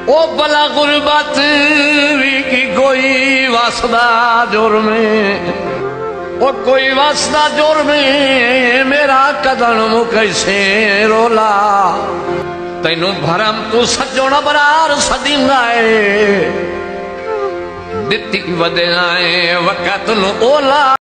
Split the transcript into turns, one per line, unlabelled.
ओ भला गुरबत की कोई वासदा जुर्मे, ओ कोई वासदा जुर्मे मेरा कदम कैसे रोला। तेनू भरम तू सजोण बरार सदींदा है, दित्ती वदे आए वक़्त नू ओला।